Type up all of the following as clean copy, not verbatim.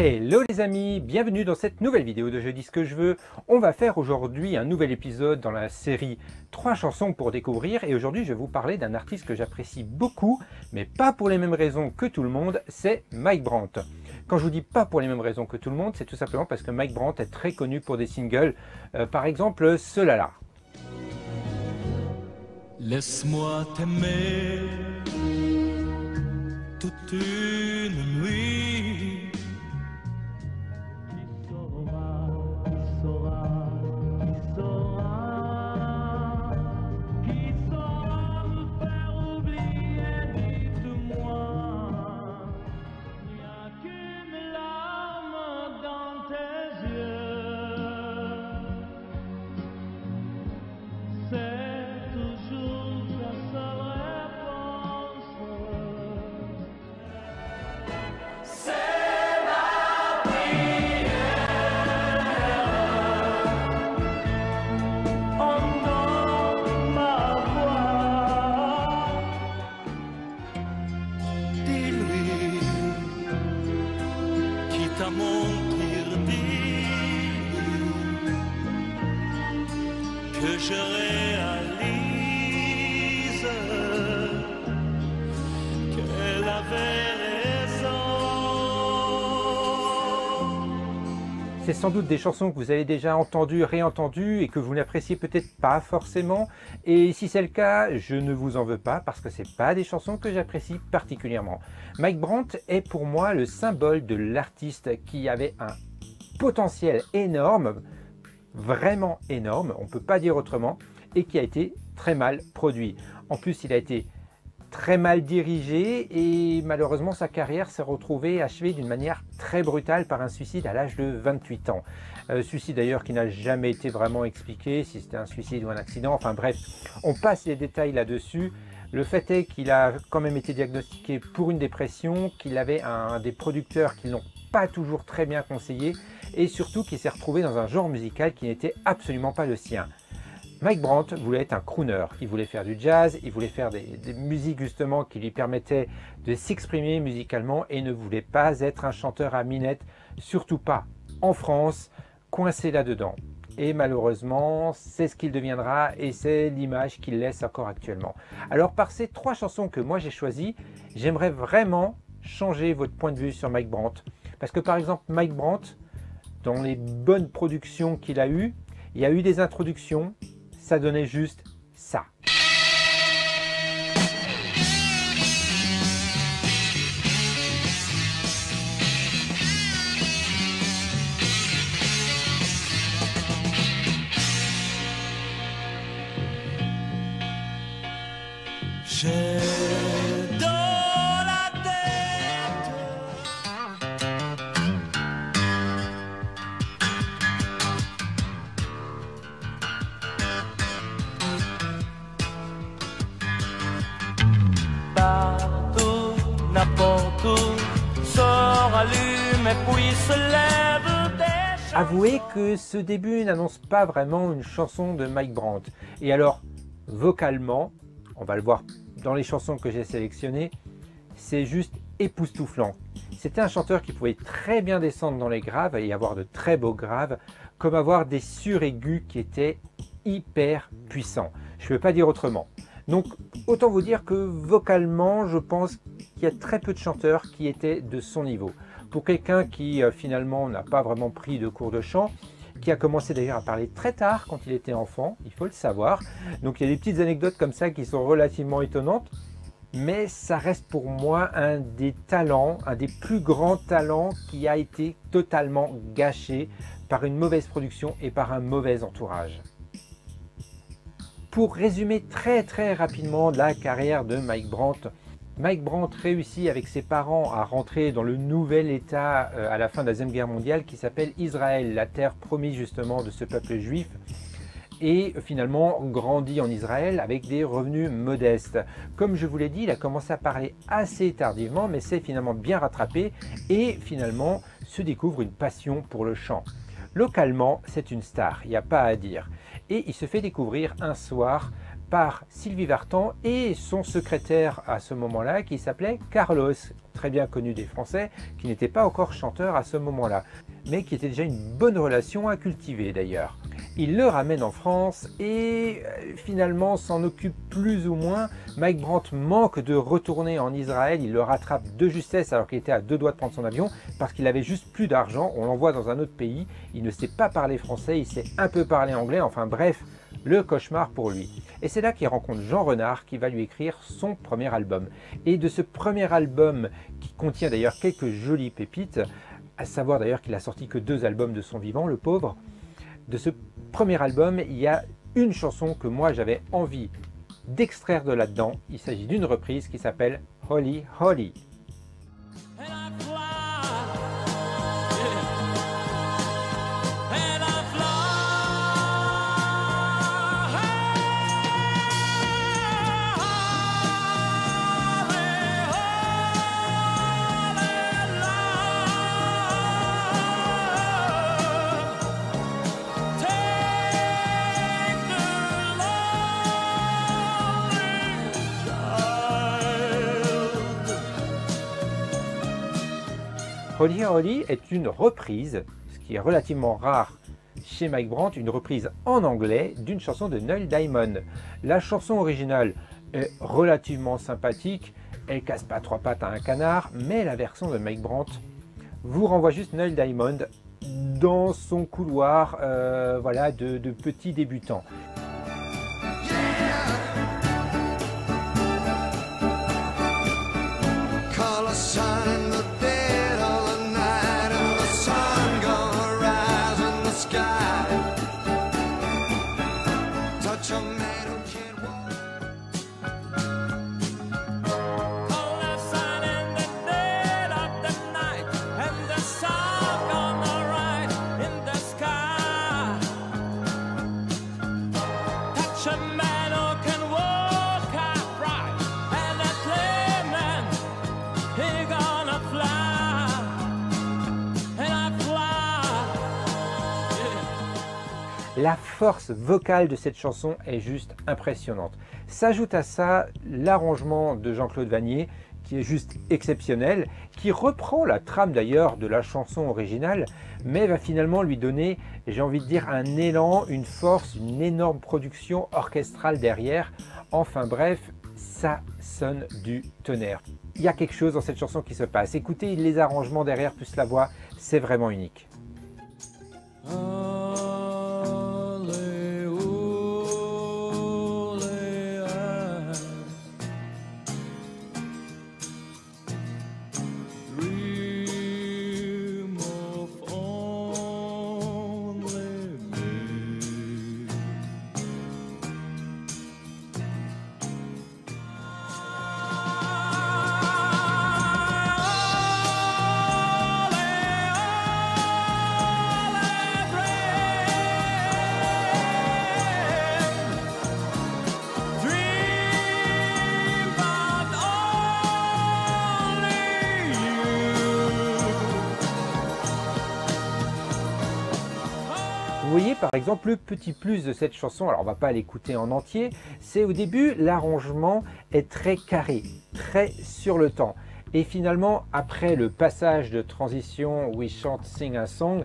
Hello les amis, bienvenue dans cette nouvelle vidéo de Je dis ce que je veux. On va faire aujourd'hui un nouvel épisode dans la série 3 chansons pour découvrir et aujourd'hui je vais vous parler d'un artiste que j'apprécie beaucoup mais pas pour les mêmes raisons que tout le monde, c'est Mike Brandt. Quand je vous dis pas pour les mêmes raisons que tout le monde, c'est tout simplement parce que Mike Brandt est très connu pour des singles, par exemple ceux-là. Laisse-moi t'aimer toute une nuit. Qui saura me faire oublier, dites-moi. Il n'y a qu'une larme dans tes yeux. C'est toujours ta seule réponse. C'est ma prière. Entends ma voix. Dis-lui, quitte à mentir, dis que je réalise qu'elle avait raison. C'est sans doute des chansons que vous avez déjà entendues, réentendues et que vous n'appréciez peut-être pas forcément. Et si c'est le cas, je ne vous en veux pas parce que c'est pas des chansons que j'apprécie particulièrement. Mike Brandt est pour moi le symbole de l'artiste qui avait un potentiel énorme, vraiment énorme, on ne peut pas dire autrement, et qui a été très mal produit. En plus, il a été très mal dirigé et malheureusement sa carrière s'est retrouvée achevée d'une manière très brutale par un suicide à l'âge de 28 ans. Suicide d'ailleurs qui n'a jamais été vraiment expliqué, si c'était un suicide ou un accident, enfin bref, on passe les détails là-dessus. Le fait est qu'il a quand même été diagnostiqué pour une dépression, qu'il avait un des producteurs qui l'ont pas toujours très bien conseillé et surtout qu'il s'est retrouvé dans un genre musical qui n'était absolument pas le sien. Mike Brandt voulait être un crooner, il voulait faire du jazz, il voulait faire des musiques justement qui lui permettaient de s'exprimer musicalement et ne voulait pas être un chanteur à minette, surtout pas en France, coincé là-dedans. Et malheureusement, c'est ce qu'il deviendra et c'est l'image qu'il laisse encore actuellement. Alors par ces 3 chansons que moi j'ai choisies, j'aimerais vraiment changer votre point de vue sur Mike Brandt. Parce que par exemple, Mike Brandt, dans les bonnes productions qu'il a eues, il y a eu des introductions, ça donnait juste ça. J'ai dans la tête partout, n'importe où, sort, allume et puis se lève des chansons. Avouez que ce début n'annonce pas vraiment une chanson de Mike Brandt. Et alors, vocalement, on va le voir dans les chansons que j'ai sélectionnées, c'est juste époustouflant. C'était un chanteur qui pouvait très bien descendre dans les graves et avoir de très beaux graves, comme avoir des suraigus qui étaient hyper puissants. Je ne peux pas dire autrement. Donc, autant vous dire que vocalement, je pense qu'il y a très peu de chanteurs qui étaient de son niveau. Pour quelqu'un qui finalement n'a pas vraiment pris de cours de chant, qui a commencé d'ailleurs à parler très tard quand il était enfant, il faut le savoir. Donc il y a des petites anecdotes comme ça qui sont relativement étonnantes, mais ça reste pour moi un des talents, un des plus grands talents qui a été totalement gâché par une mauvaise production et par un mauvais entourage. Pour résumer très rapidement la carrière de Mike Brandt, Mike Brandt réussit avec ses parents à rentrer dans le nouvel État à la fin de la Deuxième Guerre mondiale qui s'appelle Israël, la terre promise justement de ce peuple juif, et finalement grandit en Israël avec des revenus modestes. Comme je vous l'ai dit, il a commencé à parler assez tardivement, mais s'est finalement bien rattrapé et finalement se découvre une passion pour le chant. Localement, c'est une star, il n'y a pas à dire. Et il se fait découvrir un soir par Sylvie Vartan et son secrétaire à ce moment-là qui s'appelait Carlos, très bien connu des Français, qui n'était pas encore chanteur à ce moment-là, mais qui était déjà une bonne relation à cultiver d'ailleurs. Il le ramène en France et finalement s'en occupe plus ou moins. Mike Brandt manque de retourner en Israël, il le rattrape de justesse alors qu'il était à 2 doigts de prendre son avion parce qu'il avait juste plus d'argent, on l'envoie dans un autre pays, il ne sait pas parler français, il sait un peu parler anglais, enfin bref, le cauchemar pour lui. Et c'est là qu'il rencontre Jean Renard qui va lui écrire son premier album. Et de ce premier album, qui contient d'ailleurs quelques jolies pépites, à savoir d'ailleurs qu'il a sorti que 2 albums de son vivant, le pauvre, de ce premier album, il y a une chanson que moi j'avais envie d'extraire de là-dedans. Il s'agit d'une reprise qui s'appelle Holly Holly. Holly Holly est une reprise, ce qui est relativement rare chez Mike Brandt, une reprise en anglais d'une chanson de Neil Diamond. La chanson originale est relativement sympathique, elle casse pas 3 pattes à un canard, mais la version de Mike Brandt vous renvoie juste Neil Diamond dans son couloir voilà, de petit débutant. La force vocale de cette chanson est juste impressionnante. S'ajoute à ça l'arrangement de Jean-Claude Vannier qui est juste exceptionnel, qui reprend la trame d'ailleurs de la chanson originale, mais va finalement lui donner, j'ai envie de dire, un élan, une force, une énorme production orchestrale derrière. Enfin bref, ça sonne du tonnerre. Il y a quelque chose dans cette chanson qui se passe. Écoutez les arrangements derrière plus la voix, c'est vraiment unique. Vous voyez par exemple le petit plus de cette chanson, alors on va pas l'écouter en entier, c'est au début l'arrangement est très carré, très sur le temps. Et finalement après le passage de transition We Chant Sing a Song,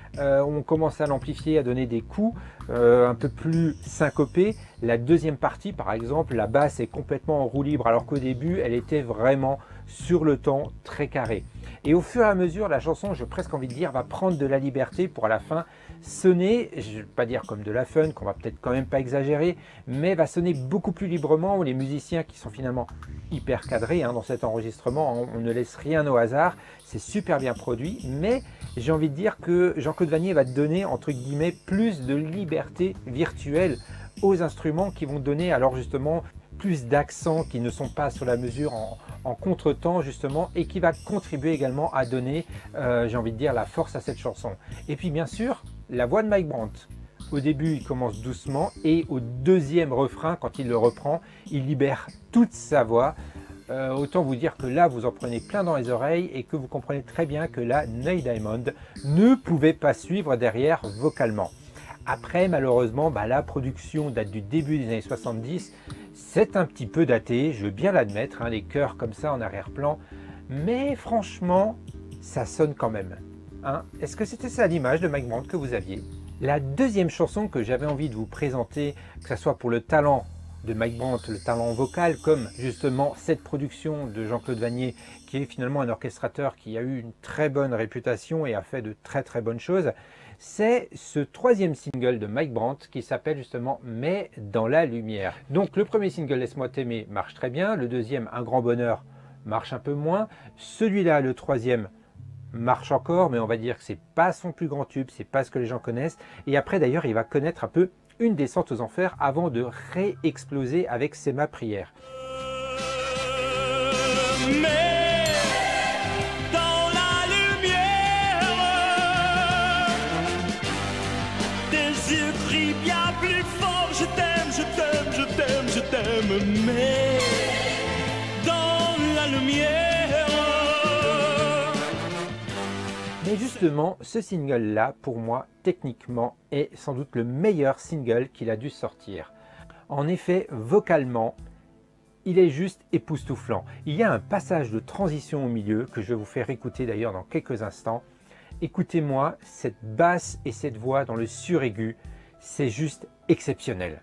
on commence à l'amplifier, à donner des coups un peu plus syncopés. La deuxième partie par exemple, la basse est complètement en roue libre alors qu'au début elle était vraiment sur le temps, très carré. Et au fur et à mesure, la chanson, j'ai presque envie de dire, va prendre de la liberté pour à la fin sonner, je ne vais pas dire comme de la funk, qu'on va peut-être quand même pas exagérer, mais va sonner beaucoup plus librement, où les musiciens qui sont finalement hyper cadrés dans cet enregistrement, on ne laisse rien au hasard, c'est super bien produit, mais j'ai envie de dire que Jean-Claude Vannier va donner, entre guillemets, plus de liberté virtuelle aux instruments qui vont donner alors justement plus d'accents qui ne sont pas sur la mesure en contretemps justement, et qui va contribuer également à donner, j'ai envie de dire, la force à cette chanson. Et puis bien sûr, la voix de Mike Brandt. Au début, il commence doucement et au deuxième refrain, quand il le reprend, il libère toute sa voix. Autant vous dire que là, vous en prenez plein dans les oreilles et que vous comprenez très bien que là, Neil Diamond ne pouvait pas suivre derrière vocalement. Après, malheureusement, la production date du début des années 70. C'est un petit peu daté, je veux bien l'admettre, hein, les chœurs comme ça en arrière-plan. Mais franchement, ça sonne quand même. Hein. Est-ce que c'était ça l'image de Mike Brandt que vous aviez? La deuxième chanson que j'avais envie de vous présenter, que ce soit pour le talent de Mike Brandt, le talent vocal, comme justement cette production de Jean-Claude Vannier, qui est finalement un orchestrateur qui a eu une très bonne réputation et a fait de très bonnes choses, c'est ce troisième single de Mike Brandt qui s'appelle justement « Mais dans la lumière ». Donc le premier single « Laisse-moi t'aimer » marche très bien, le deuxième « Un grand bonheur » marche un peu moins, celui-là, le troisième, marche encore, mais on va dire que c'est pas son plus grand tube, c'est pas ce que les gens connaissent. Et après d'ailleurs, il va connaître un peu une descente aux enfers avant de réexploser avec C'est ma prière. Mais dans la lumière, tes yeux crient bien plus fort, je t'aime, je t'aime, je t'aime, je t'aime. Mais dans la lumière. Mais justement, ce single-là, pour moi, techniquement, est sans doute le meilleur single qu'il a dû sortir. En effet, vocalement, il est juste époustouflant. Il y a un passage de transition au milieu que je vais vous faire écouter d'ailleurs dans quelques instants. Écoutez-moi, cette basse et cette voix dans le suraigu, c'est juste exceptionnel.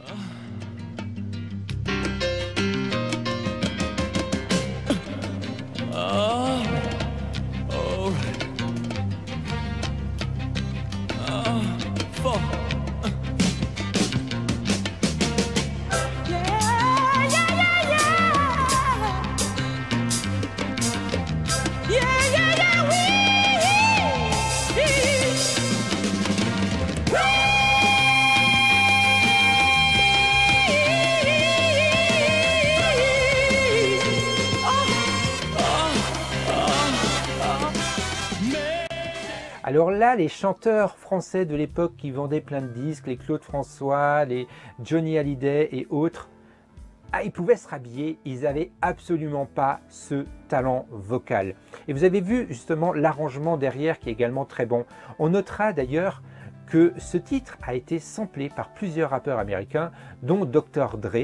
Alors là, les chanteurs français de l'époque qui vendaient plein de disques, les Claude François, les Johnny Hallyday et autres, ils pouvaient se rhabiller, ils n'avaient absolument pas ce talent vocal. Et vous avez vu justement l'arrangement derrière qui est également très bon. On notera d'ailleurs que ce titre a été samplé par plusieurs rappeurs américains, dont Dr. Dre.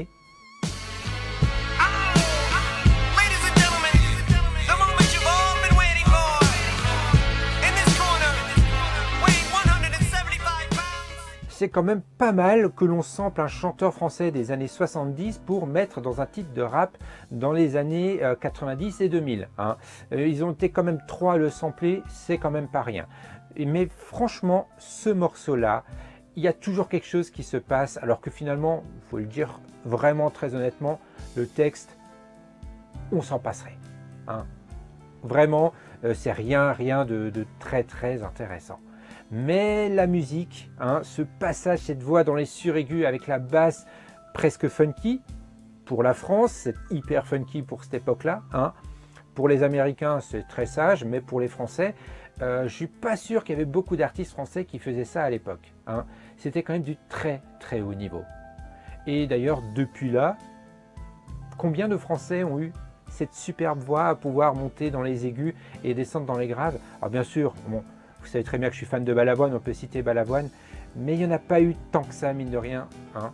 C'est quand même pas mal que l'on sample un chanteur français des années 70 pour mettre dans un titre de rap dans les années 90 et 2000. Hein. Ils ont été quand même 3 à le sampler, c'est quand même pas rien. Mais franchement, ce morceau-là, il y a toujours quelque chose qui se passe, alors que finalement, il faut le dire vraiment très honnêtement, le texte, on s'en passerait. Hein. Vraiment, c'est rien de très intéressant. Mais la musique, hein, ce passage, cette voix dans les suraigus avec la basse presque funky, pour la France, c'est hyper funky pour cette époque-là. Hein. Pour les Américains, c'est très sage, mais pour les Français, je ne suis pas sûr qu'il y avait beaucoup d'artistes français qui faisaient ça à l'époque. Hein. C'était quand même du très haut niveau. Et d'ailleurs, depuis là, combien de Français ont eu cette superbe voix à pouvoir monter dans les aigus et descendre dans les graves? Alors bien sûr, bon, vous savez très bien que je suis fan de Balavoine, on peut citer Balavoine, mais il n'y en a pas eu tant que ça, mine de rien. Hein.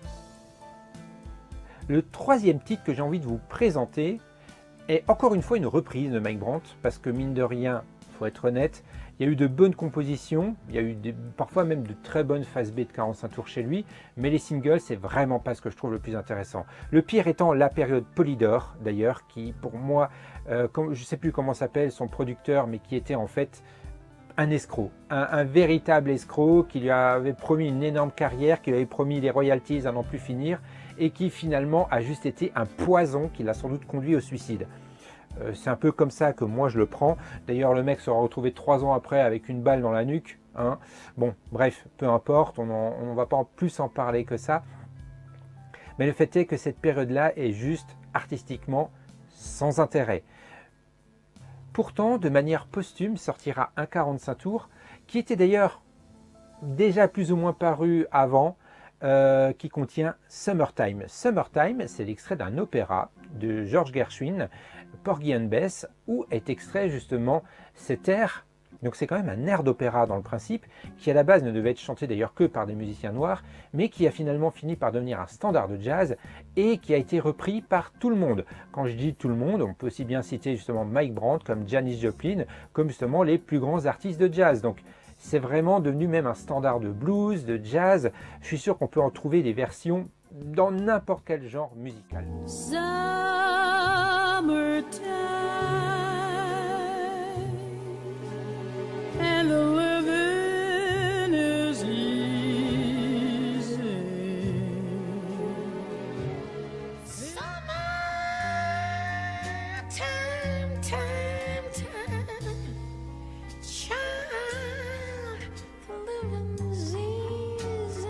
Le troisième titre que j'ai envie de vous présenter est encore une fois une reprise de Mike Brandt, parce que mine de rien, il faut être honnête, il y a eu de bonnes compositions, il y a eu parfois même de très bonnes phases B de 45 tours chez lui, mais les singles, c'est vraiment pas ce que je trouve le plus intéressant. Le pire étant la période Polydor, d'ailleurs, qui pour moi, je ne sais plus comment s'appelle son producteur, mais qui était en fait un escroc, un véritable escroc qui lui avait promis une énorme carrière, qui lui avait promis les royalties à n'en plus finir et qui finalement a juste été un poison qui l'a sans doute conduit au suicide. C'est un peu comme ça que moi je le prends. D'ailleurs le mec sera retrouvé 3 ans après avec une balle dans la nuque. Hein. Bon bref, peu importe, on ne va pas en plus en parler que ça. Mais le fait est que cette période-là est juste artistiquement sans intérêt. Pourtant, de manière posthume, sortira un 45 tours, qui était d'ailleurs déjà plus ou moins paru avant, qui contient Summertime. Summertime, c'est l'extrait d'un opéra de George Gershwin, Porgy and Bess, où est extrait justement cet air Donc c'est quand même un air d'opéra dans le principe, qui à la base ne devait être chanté d'ailleurs que par des musiciens noirs, mais qui a finalement fini par devenir un standard de jazz et qui a été repris par tout le monde. Quand je dis tout le monde, on peut aussi bien citer justement Mike Brandt, comme Janis Joplin, comme justement les plus grands artistes de jazz. Donc c'est vraiment devenu même un standard de blues, de jazz. Je suis sûr qu'on peut en trouver des versions dans n'importe quel genre musical. And the living is easy. Summer time, child, the living is easy.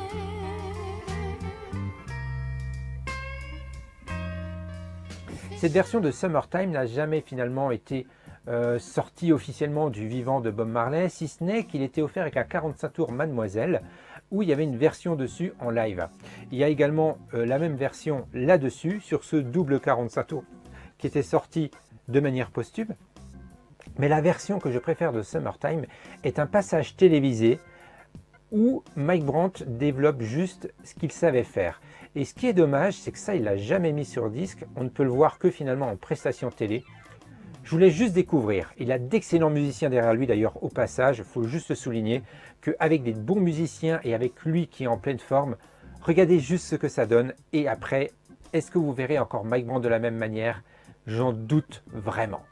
Cette version de Summertime n'a jamais finalement été sorti officiellement du vivant de Bob Marley, si ce n'est qu'il était offert avec un 45 tours Mademoiselle, où il y avait une version dessus en live. Il y a également la même version là-dessus, sur ce double 45 tours, qui était sorti de manière posthume. Mais la version que je préfère de Summertime est un passage télévisé où Mike Brandt développe juste ce qu'il savait faire. Et ce qui est dommage, c'est que ça, il l'a jamais mis sur disque. On ne peut le voir que finalement en prestation télé. Je voulais juste découvrir. Il a d'excellents musiciens derrière lui d'ailleurs au passage. Il faut juste souligner qu'avec des bons musiciens et avec lui qui est en pleine forme, regardez juste ce que ça donne. Et après, est-ce que vous verrez encore Mike Brandt de la même manière? J'en doute vraiment.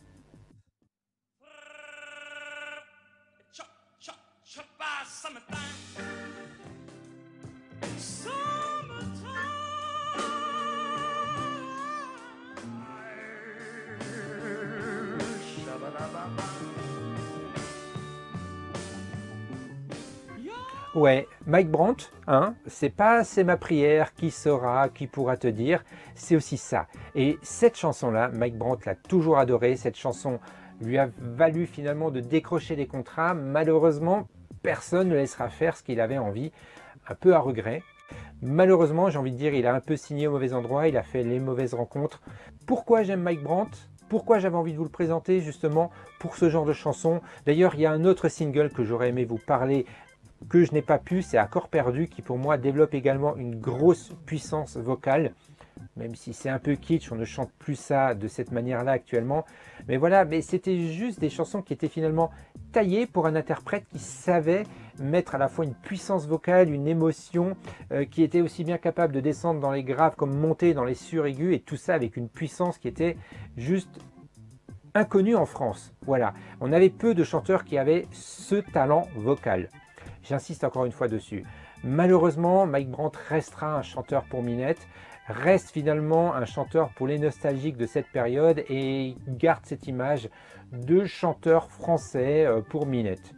Ouais, Mike Brandt, hein, c'est pas c'est ma prière, qui saura, qui pourra te dire, c'est aussi ça. Et cette chanson-là, Mike Brandt l'a toujours adorée, cette chanson lui a valu finalement de décrocher des contrats. Malheureusement, personne ne laissera faire ce qu'il avait envie, un peu à regret. Malheureusement, j'ai envie de dire, il a un peu signé au mauvais endroit, il a fait les mauvaises rencontres. Pourquoi j'aime Mike Brandt ? Pourquoi j'avais envie de vous le présenter justement pour ce genre de chanson? D'ailleurs, il y a un autre single que j'aurais aimé vous parler, que je n'ai pas pu, c'est Accord perdu, qui pour moi développe également une grosse puissance vocale, même si c'est un peu kitsch, on ne chante plus ça de cette manière-là actuellement. Mais voilà, mais c'était juste des chansons qui étaient finalement taillées pour un interprète qui savait mettre à la fois une puissance vocale, une émotion, qui était aussi bien capable de descendre dans les graves comme monter dans les suraigus, et tout ça avec une puissance qui était juste inconnue en France. Voilà, on avait peu de chanteurs qui avaient ce talent vocal. J'insiste encore une fois dessus. Malheureusement, Mike Brandt restera un chanteur pour Minette, reste finalement un chanteur pour les nostalgiques de cette période et garde cette image de chanteur français pour Minette.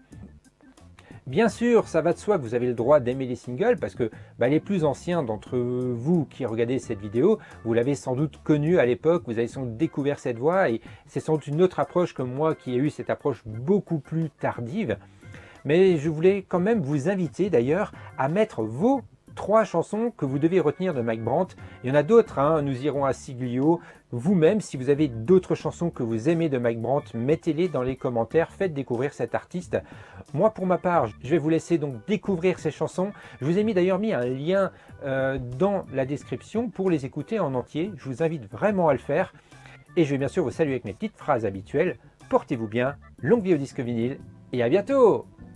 Bien sûr, ça va de soi que vous avez le droit d'aimer les singles parce que les plus anciens d'entre vous qui regardez cette vidéo, vous l'avez sans doute connu à l'époque, vous avez sans doute découvert cette voix et c'est sans doute une autre approche que moi qui ai eu cette approche beaucoup plus tardive. Mais je voulais quand même vous inviter d'ailleurs à mettre vos 3 chansons que vous devez retenir de Mike Brandt. Il y en a d'autres, hein, nous irons à Siglio. Vous-même, si vous avez d'autres chansons que vous aimez de Mike Brandt, mettez-les dans les commentaires, faites découvrir cet artiste. Moi, pour ma part, je vais vous laisser donc découvrir ces chansons. Je vous ai d'ailleurs mis un lien dans la description pour les écouter en entier. Je vous invite vraiment à le faire. Et je vais bien sûr vous saluer avec mes petites phrases habituelles. Portez-vous bien, longue vie au disque vinyle et à bientôt!